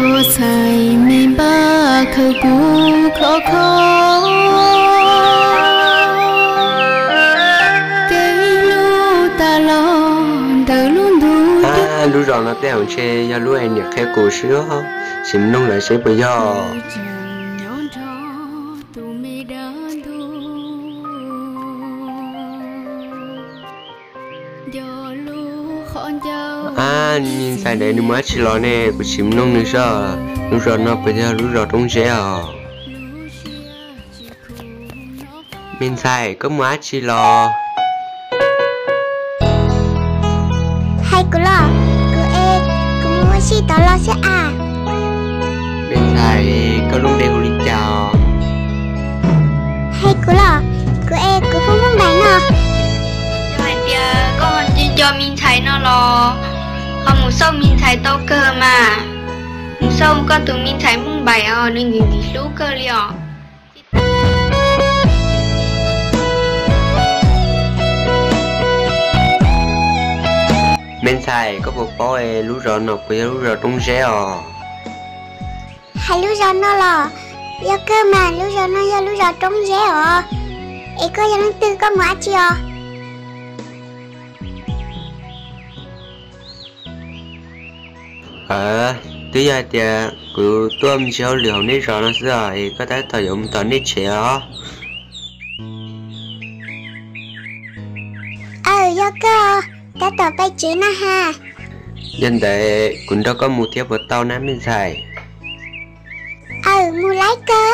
khó sai mình ba khâu cũ khó khó cái lu ta lo đời luôn đủ lú rồi nó teo che ya lú anh nhặt theo cổ sữa xìm nông lại sẽ bây giờ nhìn sai đấy nó mới chỉ lo nè của xìm nông nữa sao lú rồi nó bây giờ lú rồi trong xe mình sai có mới chỉ lo hay cứ lo cứ mua xí tao lo sẽ à mình sai có luôn đều đi chào hay cứ lo cứ không muốn đánh nó rồi tia con chỉ cho mình thấy nó lo họ muốn sau mình thấy tao cơ mà muốn sau có tụi mình thấy muốn bày nên những lú cơ liền mình sai có một bó lú rồi nó bây giờ lú rồi trong xe hay lú rồi nó lo giờ cơ mà lú rồi nó giờ lú rồi trong xe có giờ nó tư có mua chưa thứ hai thì cứ tôm xéo liều nít rồi nó sẽ có thể sử dụng tao nít xéo giờ cơ ta tao bay chế na ha dân để cũng đâu có một thiết vật tao nắm bên xài mua lấy cơ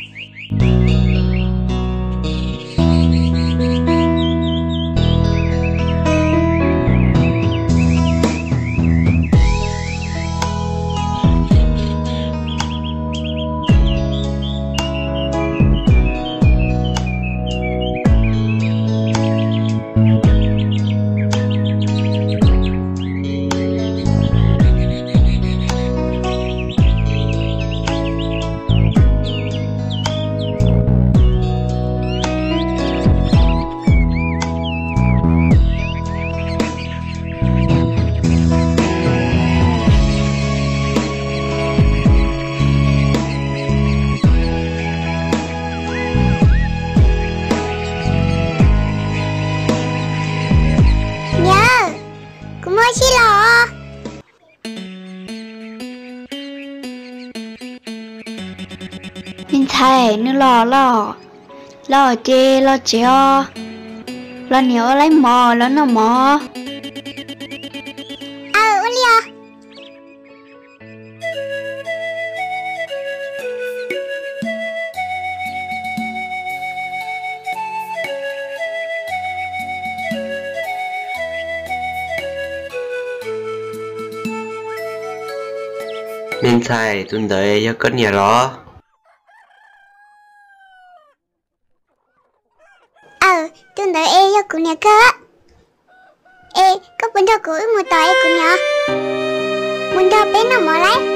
mình thấy nó lo chê lo cheo lo nhớ lấy mò lo nó mò Ulia mình sai tuần tới cho cất nhà đó tuần tới cho cụ nhà cơ có bún đậu củi một tỏi cụ nhà bún đậu bé nó mở lấy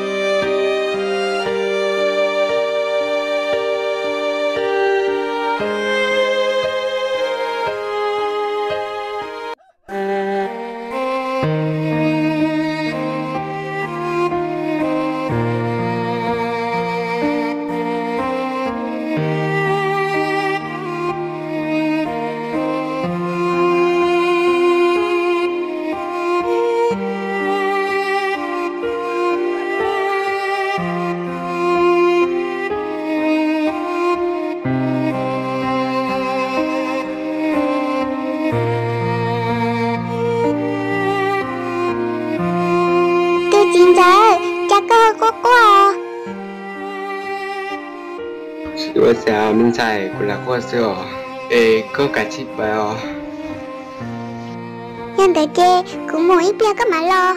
Sữa xà mình xài của là qua sữa có cả chip vào nhân tới chê cũng mua ít bia có mà lo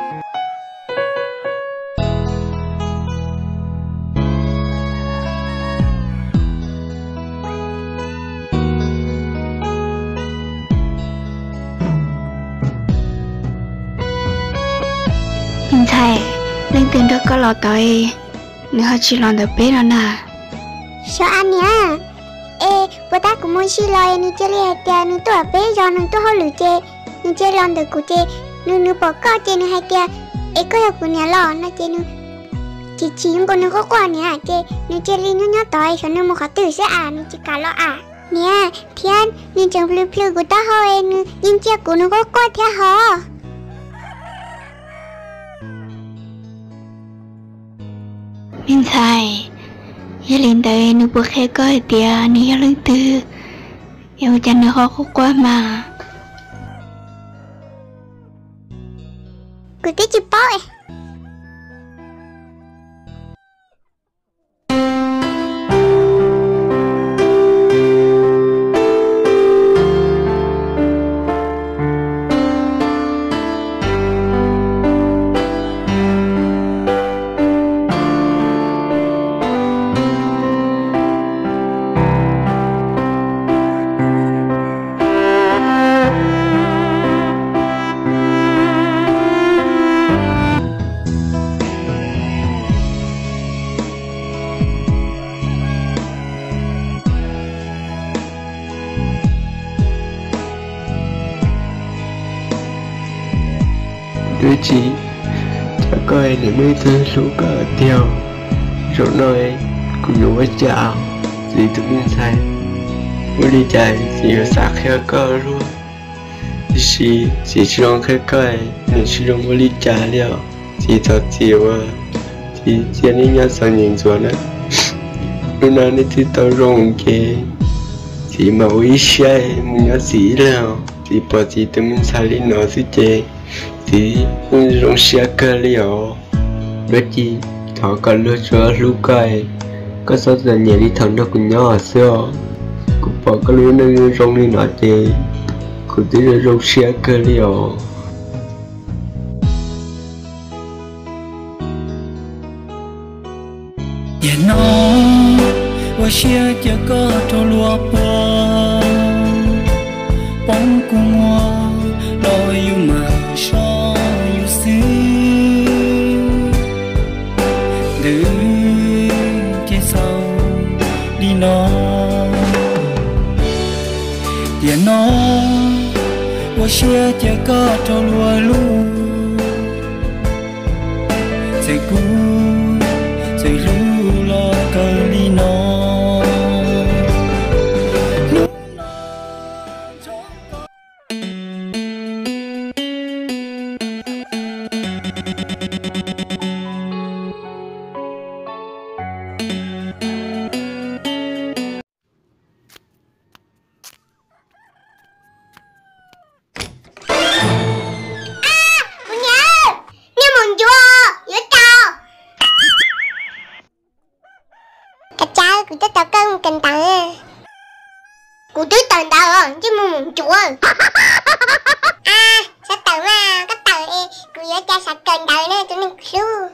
mình thấy lên tiền đó có lọ tới nữa chỉ làm được bé rồi nè sao anh nhá bữa ta cũng muốn xí lo nên chơi liệt kia nên tôi bé rồi nên tôi hơi lười chơi nên chơi làm được của chơi nên bỏ co chơi nên hay kia có được của nhà lo nó chơi nên chị con nó có quan nè chị nó chơi đi nó nhớ tới cho nên một khó tự sẽ nó chỉ cả lo nè thiên nên chẳng lưu lưu của ta thôi nhưng chia của nó có quan thế hả Minh Thái ya lên tới nó bữa khai coi tia nó ya lên từ yêu chân nó khó quá mà của tí chị bảo đứa chị cho coi để mấy thứ lũ cờ tiêu rồi nói cũng đủ với chào gì tụi mình sai mới đi chạy gì ở xa khéo cờ luôn chị trong khai coi nên chị trong mới đi trả liệu chị thật chịu à chị nên nhớ sao nhìn xuống á lúc nào nên thì tao rong kì chị mà ý sai muốn nhớ gì nào chị bỏ chị tụi mình sai đi nó chứ chị thì mình rong xe cơ liệu đó chị họ còn lựa chọn lúc coi có số giờ nhẹ đi thằng đó cũng nhỏ xưa cũng bỏ cái lúa nơi rong đi nọ chị cũng tí là rong xe cơ liệu nhẹ nóว่าเชื่อจะก็ทลัวปอป้องกูมัวลอยอยู่มาชออยู่ซื้อดื้อเจ้าเศร้าดีน้องเดี๋ยวน้องว่าเชื่อจะก็ทลัวลูกใจกูใจลูกรอเกินดีน้อง của tao cân cần tặng của tao tặng tao chứ mùng chúa sao tặng mà các tặng của nhớ cha sao cần tặng nè tụi mình luôn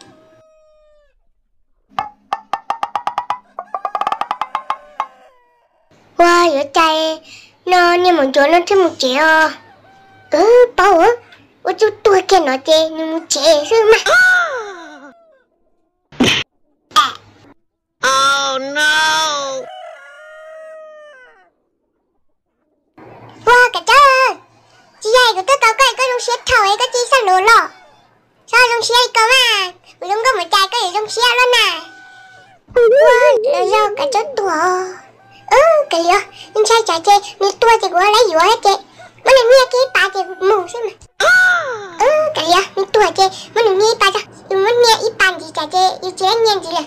wow nhớ cha nó nhưng mùng chúa nó thêm một trẻ bao á ôi chú tôi kia nó chê nhưng một trẻ thôi mà Oh no! Wow, cả trời! Chị dạy của tôi có dùng xe thổi có chi sao nổ lọ sao dùng xe có mà của dùng có một chai có thể dùng xe luôn à wow, nó do cả chỗ tùa cái gì nhưng sai chả chê mình tua thì của lấy dũa hết chê mới là nghe cái bà chê mù xem mà cái gì mình tua chê mới là nghe bà cho nhưng mới nghe ít bàn gì chả chê yêu chế nhanh gì là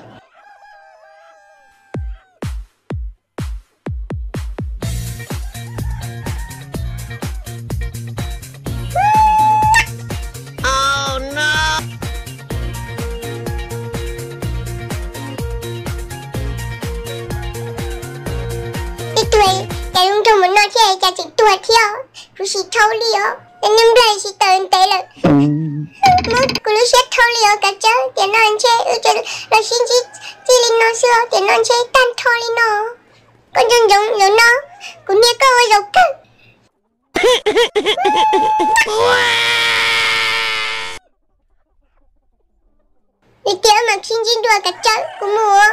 cha chỉ tua theo rồi chỉ thâu liều nên năm nay chỉ tới tới là mất cứ lúc xét thâu liều cả chứ tiền non chơi cho là xin chỉ linh nó xưa tiền non chơi tan thâu linh nó con giống nó cũng nghe câu giống cơ đi kéo mà xin đùa cả chứ cũng mua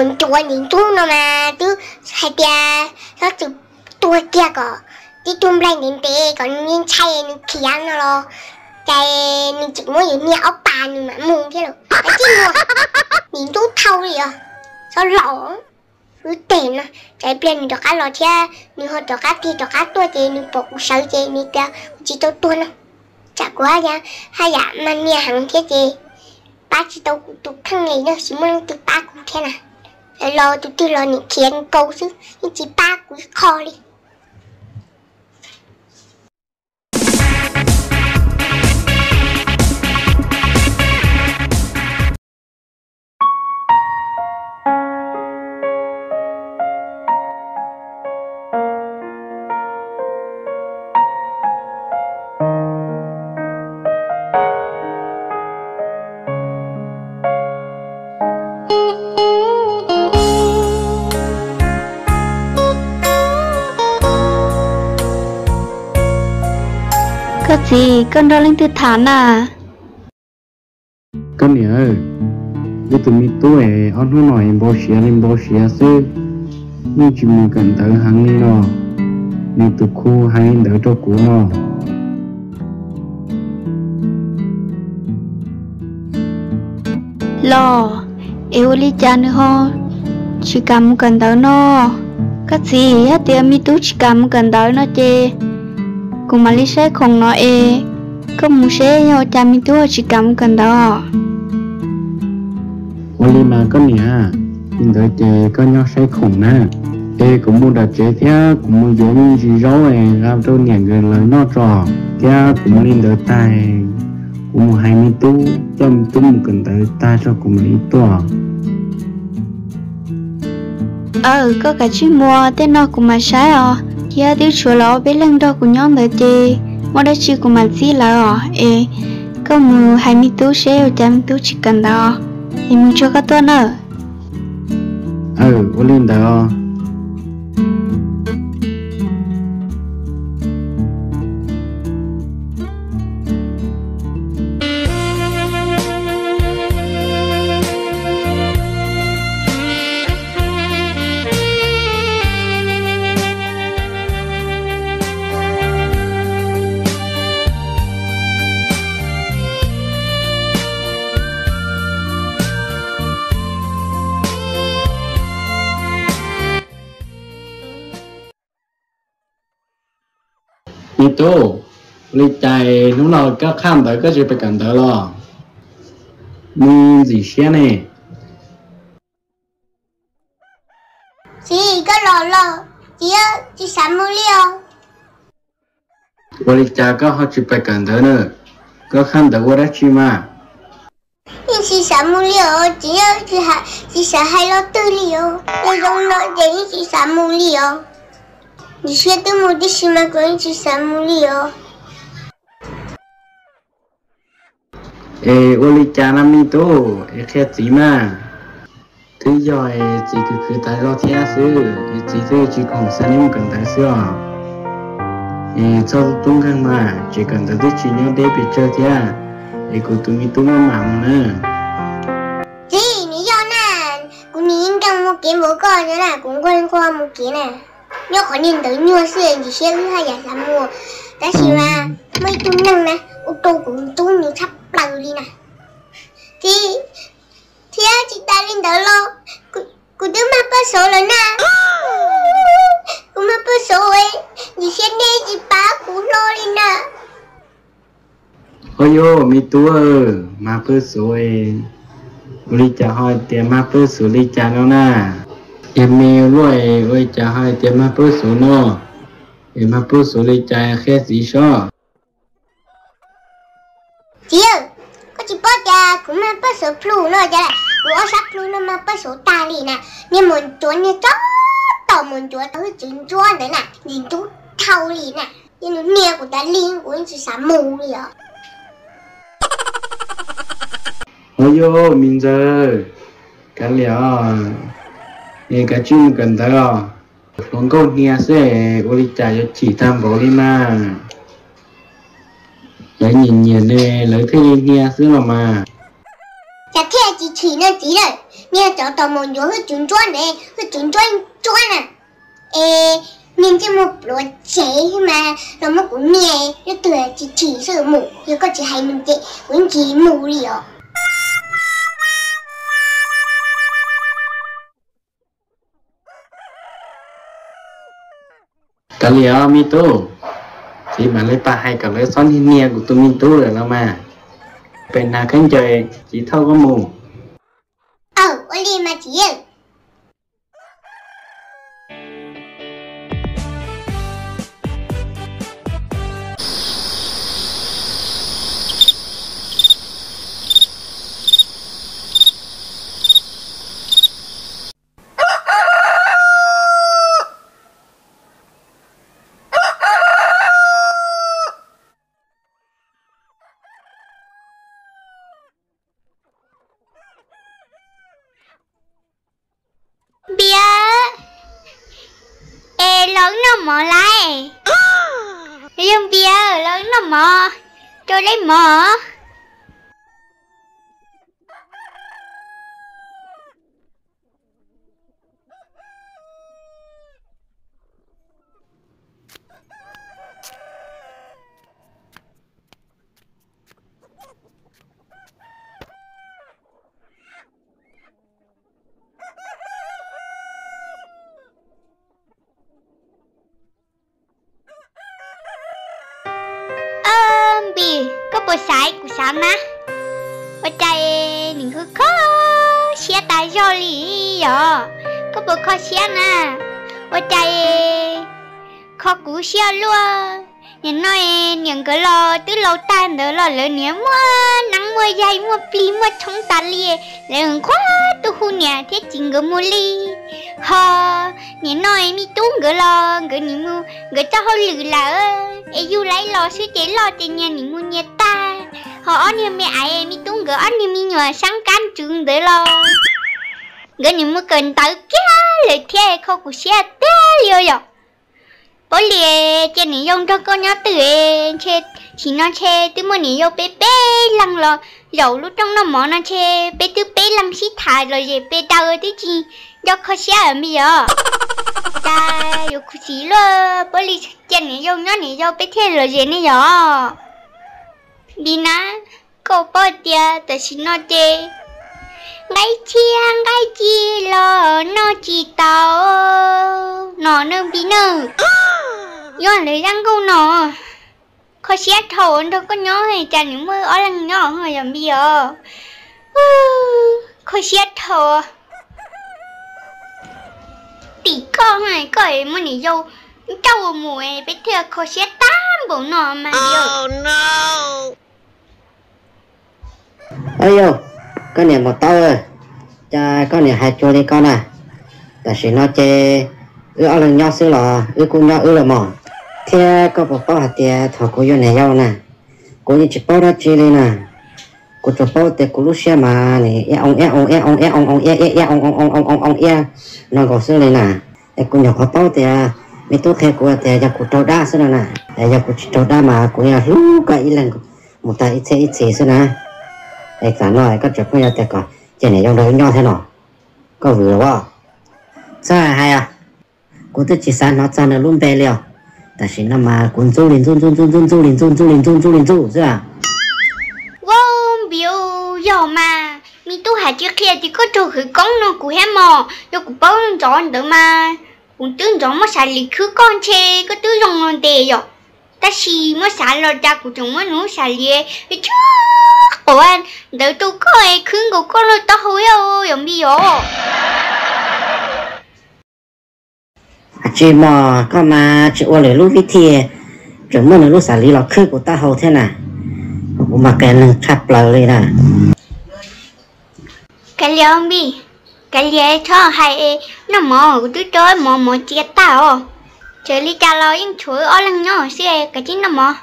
muốn chua nhìn chú nó mà chứ hai tia nó chụp tua kia có đi tung lên đến thế còn nhìn chay nó kia nó lo chay nó chỉ muốn nhìn nhà ốc bà nhưng mà mùng thế rồi cái gì mà nhìn chú thâu đi à sao lỏng cứ tiền à trái biển cho cá lò thế nhưng họ cho cá thì cho cá tua thì nhưng bọc sợi thì nhưng kia chỉ tôi tua nó chả quá nha hai dạ mà nhà hàng thế gì ba chỉ tôi tụt thằng này nó chỉ muốn tụt ba cũng thế này lo tụt lo những khiến câu chứ nhưng chỉ ba cũng khó đi Có gì con đó lên từ thán à? Con nhớ với tụi mình tuổi on nó nói lên bao xía sư nhưng chỉ muốn cần tới hàng đi nó nhưng tụi khu hay đỡ cho cũ nó Lo yêu lý cha nữa ho chỉ cầm cần tới nó cái gì hết tiền mi tú chỉ cầm cần tới nó chê cùng mà lý sẽ không nói có muốn sẽ nhau cha mi tú chỉ cầm cần đó Oli mà con nhá nhưng đợi chê có nhau sẽ không nè cũng muốn đặt chế thế cũng muốn giống gì rồi làm cho nhà gần lời nó trò thế cũng lên đỡ tay cũng muốn hai mươi tú trong tú một cần tới ta cho cùng lý tòa có cả chữ mua tên nó cũng mà sai à kia tiêu chùa lọ bên lưng đó cũng nhon đợi chê mua đã chữ cũng mà gì là có mua hai mươi tú sẽ cho mi tú chỉ cần đó thì mình cho các tuần nữa ô lên đó Như tô, lý chạy lúc nào các khám tới các chị phải cần tới lo nhưng gì xe này chị có lo chị sắm mua liêu lý chạy các họ chỉ phải cần tới nữa các khám tới qua đó chị mà nhưng chị sắm mua liêu chị sẽ hay lo tư liêu nhưng không nói đến chị sắm mua liêu你学的目的是吗？关于去山姆里哦。 我理解那么多，看gì mà，thứ giờ chỉ cứ tại lo theo sự，只是只讲三年跟但是啊，做中间嘛，只跟到只只要得比较天，个东西多忙呢。 姐，你要那，我你应该没给我搞的啦，公关花没给呢。nhớ khỏi nhìn tới nhua xưa gì xe thứ hai giả làm mùa ta xì mà mấy tuần năng nè ô tô cũng tuôn như sắp lầu đi nè thì chị ta lên đó lo cô đứa mà bớt số rồi nè cô mà bớt số ấy gì xe này gì bá cô lo đi nè ôi yo mi tú mà bớt số ấy lý trả hỏi tiền mà bớt số lý trả nó nè em mèo rồi ơi trả hai tiền mà bớt số nó em mà bớt số lấy trả khác gì sao chị ơi có chị bớt ra cũng mà bớt số flu nó ra của sắp flu nó mà bớt số ta đi nè nhưng muốn chuột như chó tao muốn chuột tao chuyện chuột nữa nè nhìn chú thâu đi nè nhưng nó nghe của ta liên của chị sắm mù đi à ôi yo mình giờ cái liệu cái chuyện cần tới rồi không có nghe sẽ ôi trả cho chỉ tham bảo đi mà cái nhìn nhìn này lấy thế nghe xứ mà chả thế chị chỉ nó chỉ rồi nghe cháu tao muốn vô hơi chuyển choan này hơi chuyển choan à mình chỉ một lúa chế mà nó một của mẹ nó từ chỉ sợ mù rồi có chỉ hay mình chị cũng chỉ mù đi à cái liệu mi tu chỉ mà lấy ba hay cả lấy xón hin nia của tụi mi tu rồi đó mà bên nào khánh trời chỉ thâu có mù ôi đi mà chị ơi lớn nó mò lại riêng bia lớn nó mò cho lấy mò bộ sải của sao má ở đây mình cứ có xe tay rồi lý à có bộ khó xe nè ở đây khó cú xe luôn nhìn nói những cái lo từ lâu tan đó là lớn nhé mua nắng mua dày mua pli mua chống ta lia lớn quá tu hu nhà thế chính cái mua ly ha nhìn nói mi tung cái lo cái ni mua cái cho họ lử là ấy du lấy lo suy chế lo tiền nhà ni mua nhà ta họ ăn như mẹ ai mi tung cái ăn như mi nhỏ sáng can trường đấy lo cái ni mua cần tới kia lấy thế không có xe té liều rồi bố lìa trên này dùng cho con nhớ từ che chỉ nó che từมื่อนี้ vô bé bé lăng lo dầu lúc trong nó mỏ nó che bé từ bé lăng xí thải rồi về bé đau tới chi do khó xé ở bây giờ ta vô khó xí lo bố lìa trên này dùng nó này vô bé thêm rồi về này giờ đi na cô bố tia ta xin nó che ngay chiang ngay chi lo nó chỉ tao nó nương bí nương do lấy răng câu nó khó xét thầu đâu có nhớ hay chả những mơ ở lăng nhỏ rồi làm bây giờ khó xét thầu tỷ con này cởi mà nỉ dâu trâu mùi bây giờ khó xét tám bộ nó mà Oh no. ơi yo con này một tao ơi cha con này hai chua đi con à ta sẽ nói chơi ở lăng nhỏ xíu là cũng nhỏ là mỏ thế có một bao hạt tiền thọ cô yêu này nhau nè cô như chỉ bao đó chi lên nè cô cho bao tiền cô lúc xe mà này ông nó có xíu lên nè cô nhỏ có bao tiền mấy túi khe cô tiền cho cô trâu đá xíu nè để cho cô trâu đá mà cô nhà lúc cái lần một tay ít xíu nè để cả nói có chụp mấy tiền còn trên này trong đó nhau thế nào có vừa quá sao hay à cô tự chỉ sáng nó cho nó luôn bè liều ta chỉ nó mà cuốn du liền chứ à wow biểu giờ mà mi tu hạt chiếc kia thì có trâu khử con nó của em mò cho của bao chọn được mà cũng tương chọn mà xài lịch khử con chê có tứ dùng non tệ rồi ta chỉ mà xài lọt ra của chúng mà nó xài liề chứ của anh đợi tôi có ai khử của con nó tao hối đâu giống bây giờ chị mà có mà chị qua lấy lúc viết thì chuẩn mới là lúc xả lý lọ khơi của ta hầu thế nào mà cái nó chập lời lên nè cái liều mi cái liều cho hay nó mò tôi chơi mò chia tao chơi đi cha lo những chuối ở lăng nhỏ xí cái chính nó mò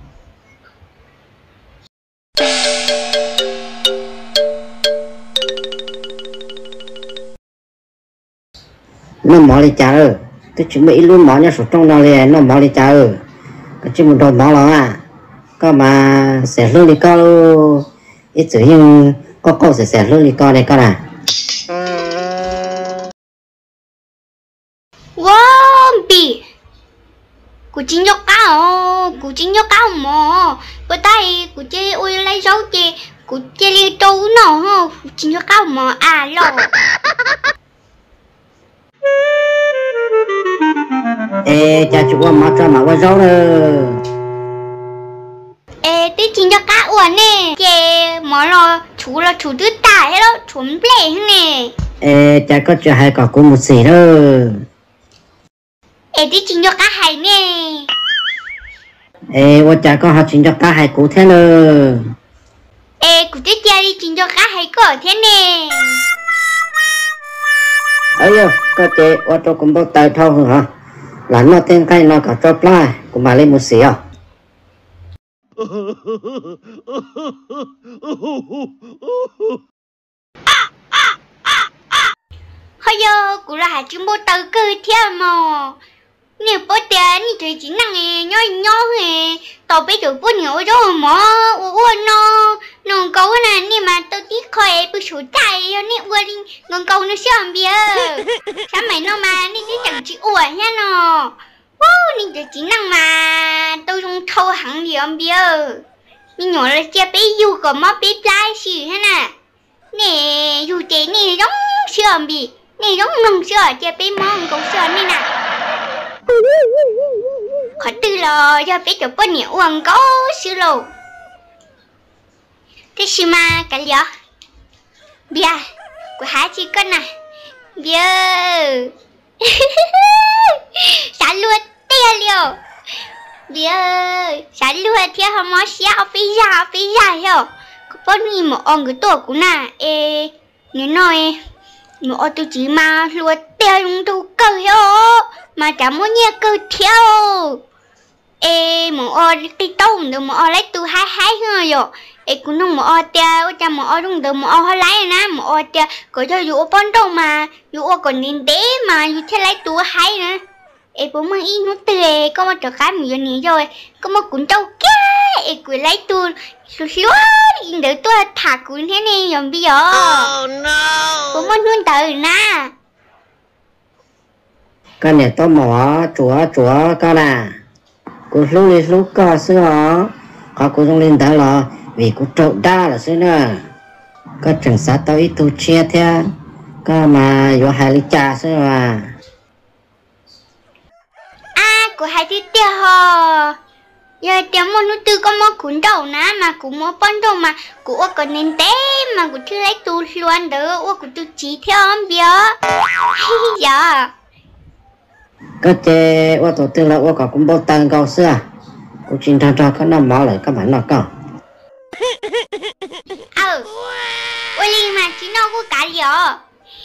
nó mò đi cha ơi tôi chuẩn bị luôn mỏ nha số trong đó liền nó mỏ đi cha ơi cái chứ một đồ mỏ lo à có mà sẽ luôn đi co ít chữ nhưng có câu sẽ luôn đi co này con à bì cụ chính cho cao cụ chính cho cao mà bữa tay cụ chơi ui lấy dấu chơi cụ chơi đi trâu nó cụ chính cho cao mà à lo ê cha chú mà cho mà qua rau rồi ê tí chính cho cao uẩn nè chơi mà lo chú thứ tải đó chú plei nè ê cha có cho hai cỏ cũng một xì thôi ê tí chính cho cá hay nè ê tôi cha có học chính cho cá hai cú thế nữa ê cụ tiếp theo đi chính cho cá hay cỡ thế nè ấy yo có chế tôi cho cũng bao tay thâu hả là nó tên cái nó cả cho plai cũng mà lên một xì à hơi giờ cụ là hạt chúng bố tớ cười theo mà nếu bố tiền thì thấy chính năng nghe nhó nghe tao biết được bố nhiều rồi mà nó câu này nhưng mà tao tí khỏi bố số chạy nè uổng đi ngon câu nó xem bia sao mày nó mà nè tí chẳng chịu uổng nha nó nè thấy chính năng mà tao dùng thâu hàng đi ông bia mình nhỏ là chia bé yêu có mà bé plai xì thế nè nè dù thế nè giống xem bia nè giống nông sữa chia bé mong câu xem nè nè khó tư lo cho biết được bao nhiêu uống có xíu lô thế xí mà cái gì bia của hai chị con này bia xả luôn tia liều bia xả luôn tia không có xéo phi ra hiểu có bao nhiêu một ông cái tổ của nè ê nếu nói một tôi chỉ mà luôn tia dùng tu cơ hiểu mà chẳng muốn nghe cơ theo ê một ô cái tông được một ô lấy tu hai người rồi ê cũng nông một ô tia cha một ô đúng được một ô lấy nè một ô tia có cho dụ con đâu mà dụ còn nên đế mà dụ thế lấy tu hai nữa ê bố mà in nó tươi có một trò cái mì này rồi có một cuốn trâu kia ê cứ lấy tu xíu in được tôi thả cuốn thế này rồi bây giờ bố mà luôn tới nè cái này tao mỏ chúa cái là cô lúc có xưa có cô trong lên đó là vì cô trộn đa là xưa nữa có chẳng sát tao ít tu chia theo có mà vô hai ly trà xưa mà của hai thứ tiêu hò giờ tiêu một nút tư có một cuốn đầu ná mà cũng một con đầu mà của còn nên té mà của chưa lấy tu luôn đỡ của tu chỉ theo ông bia giờ cái chế ô tổ tư là ô có cũng bao tăng cao xưa cô chính thằng cho cái năm máu lại các bạn nó cao ôi mà chỉ nó có cả giờ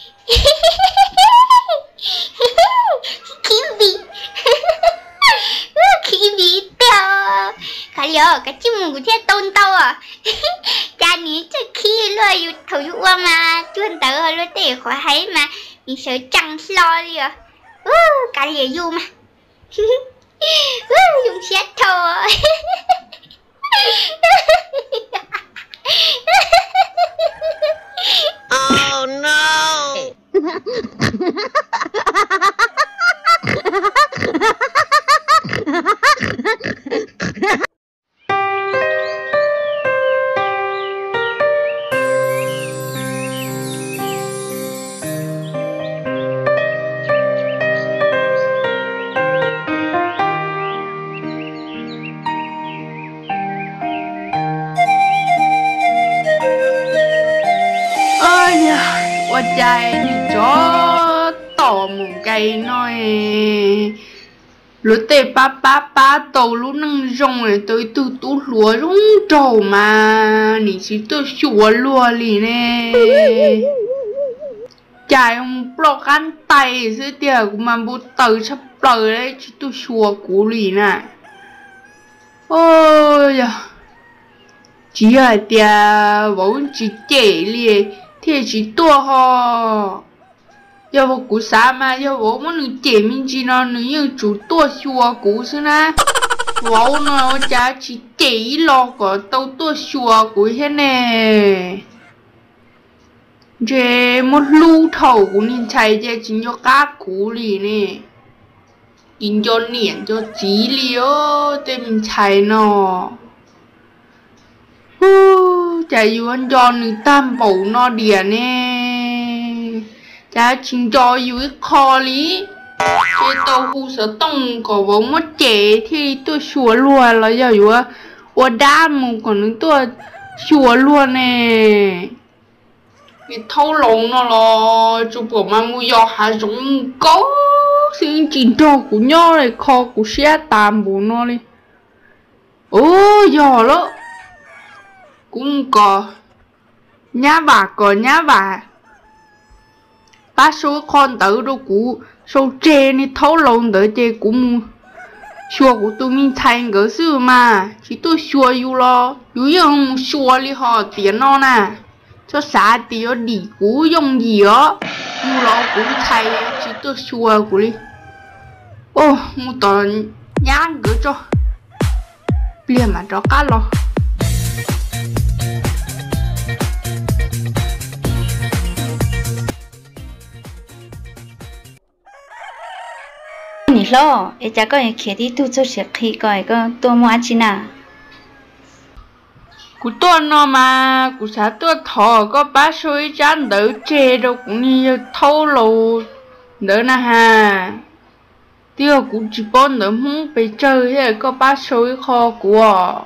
khi bị teo cả giờ cái chim mù của thế tôn tao à cha ní chứ khi luôn yêu thầu yêu mà chuyên tớ luôn để khỏi thấy mà mình sợ chẳng lo đi à cả giờ yêu mà dùng xét thôi Oh no. Chạy đi cho tỏ một cái nói lúc tê ba tàu lúc nâng rong này tới từ tú lúa rung trầu mà nỉ chỉ tôi xua lúa lì nè chạy ông block ăn tay dưới tiệc mà bố tờ sắp tờ đấy chỉ tôi xua cú lì nè ôi chỉ ở tiệc vốn chỉ chạy lì thế chỉ tua ho giờ bộ cú sa mà giờ bộ muốn nữ trẻ mình chỉ nó nữ như chủ tua xua cú xưa na vỗ nó cha chỉ trẻ lo có tàu tua xua cú thế nè giờ một lú thầu của mình chạy giờ chỉ cho cá cú lì nè kinh cho niệm cho chỉ liêu để mình chạy nó chạy yêu anh cho nữ tam bảo nó điện nè chả chính cho yêu khó lý cái tàu hú sở tông có vốn mất trẻ thì tôi xua luôn là giờ yêu ở đam một còn những tôi xua luôn nè cái thâu lồng nó là chụp của mà mua giò hà giống có sự chính trò của nhau này kho của xe tạm bố nó đi giò đó cũng có nhá bà bác số con tử đâu cũ số chê này thấu lồng tới chê cũng xua của tôi mình thay cái sự mà chỉ tôi xua yêu lo yêu không xua đi họ tiền nó nè cho xã thì ở đi cũ dùng gì á yêu lo cũng thay chỉ tôi xua của đi một tuần nhang cứ cho liền mà cho cá lo nè lo em chả có những khi đi tu cho sẽ khi coi có tu mua chi nào cú tuần nó mà cú xã tôi thọ có bác suy chán đỡ chê đâu cũng như thâu lù đỡ nè ha tiêu cú chỉ bọn đỡ không bị chơi hay có bác suy kho của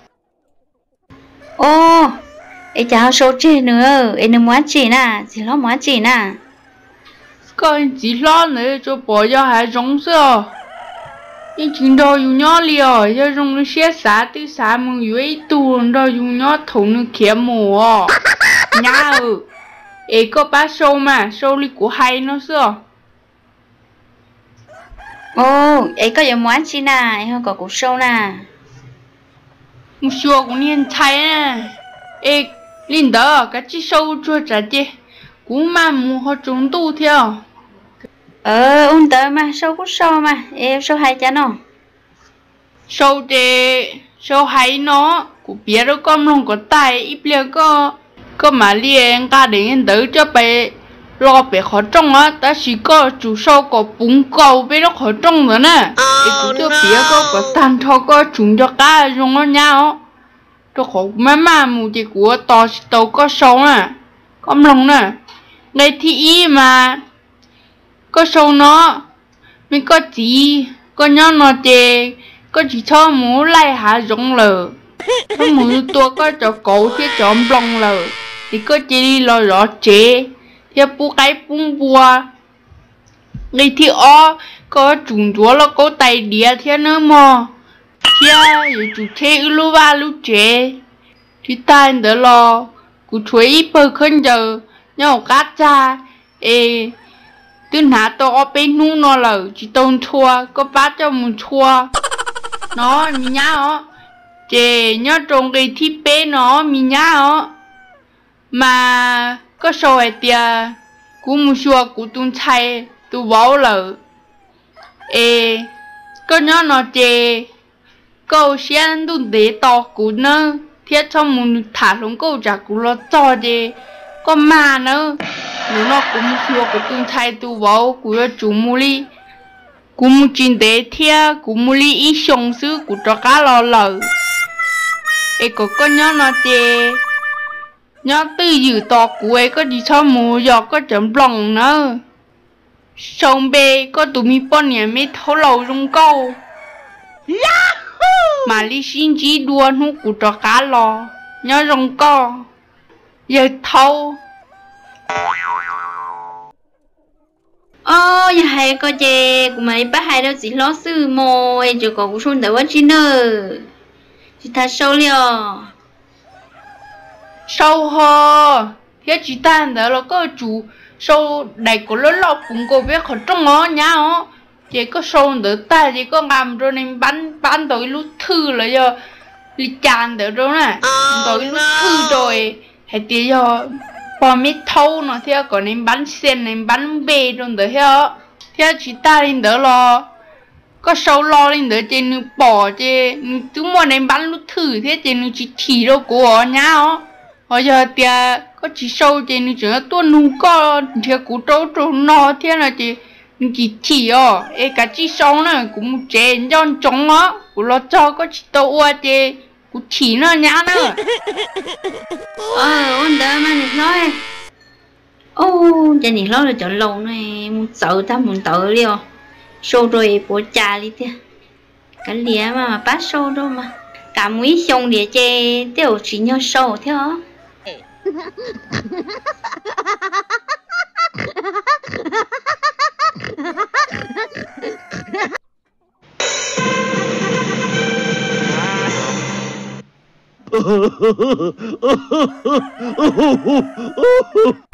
em chả số chê nữa em đừng mua chi nè chỉ lo mua chi nè coi chỉ lo nữa cho bỏ cho hai giống sao nhưng chính đó dùng nhỏ liều cho dùng nó xe xả từ xả mà dưới tuần đó dùng nhỏ thùng nó kiếm mùa nhá có bác sâu mà sâu đi của hay nó sao em có dùng món chi nè em có củ sâu nè một số cũng nên thay nè linh đó cái chiếc sâu chua trả chứ cũng mà mua họ trúng tu theo tới mà sâu cũng sâu mà em sâu hay chả nó sâu để sâu hay nó cũng biết đâu con lòng có tay ít liền có mà liền cả đến tới cho bé lo bé khó trông á ta chỉ có chủ sâu có bún cầu bé nó khó trông nữa nè thì cũng cho biết có tan thọ có chúng cho cá dùng nó nhau cho khó mà mù thì của tàu có sâu nè con lòng nè ngay thì mà có sâu nó mình có chỉ có nhau nó chè có chỉ cho mũ lại hạ giống lờ có mũ tua có cho cổ thì cho lòng lờ thì có chỉ đi lo rõ chè thì bu cái bung bùa ngay thì có trùng chúa là có tay đĩa thì nữa mà thì chủ chế lu ba lu chè thì tay đỡ lo cụ chuối ít bơ khơi giờ nhau cát cha từ nãy tôi ở bên nu nó là chỉ tôn chua có bát cho mình chua nó mình nhá chè nhá trồng cái thịt bé nó mình nhá mà có sôi tiệt cú mua chua cú tôn chay tu bảo là có nhá nó chè câu xem tu để to cú nữa thiết cho mình thả xuống câu trả cú lo to chè có mà nữa nếu nó cũng xua của tung thay tu bảo của chủ mua li cũng chính để theo cũng mua li ít sống sư của cho cá lò lờ có con nhớ nó chè nhớ tư dự to của có gì cho mua giọt có chấm lòng nữa sống bê có tụi mi bọn nhà mấy thấu lầu trong câu mà li xin chỉ đua nó của cho cá lò nhớ trong câu giờ thâu nhà hay có chè của mấy bác hay đâu chỉ lo sư mồ em chưa có cũng xuân tới chi nữa chỉ thật sâu liò sâu hò thế chỉ tan đó là có chủ sâu đầy của lớn lọc cũng có biết khó trong ngó nhá chỉ có sâu đỡ ta chỉ có làm rồi nên bán tới lúc thư là giờ đi chán đỡ rồi nè tới lúc thư rồi hay tí giờ bỏ mít thâu nó theo còn nên bán sen nên bán bê trong đó theo chỉ ta lên đó lo có sâu lo lên đó trên nó bỏ trên chúng mà nên bán lúc thử thế trên nó chỉ chỉ đâu của nhá bây giờ thì có chỉ sâu trên nó chỉ tuôn nung có theo cú trâu trâu nó thế là chỉ chỉ chỉ ê cả chỉ sống nữa cũng chén nhon trống á cũng lo cho có chỉ tàu qua thì cũng chỉ nữa nhá nữa ôn đỡ mà nè nói cho nè nói là chọn lâu này muốn sợ ta muốn tự liêu show rồi bố cha đi thế cái lía mà bắt show đâu mà cả mũi xong để chê tiêu chỉ nhau show thế hả Oh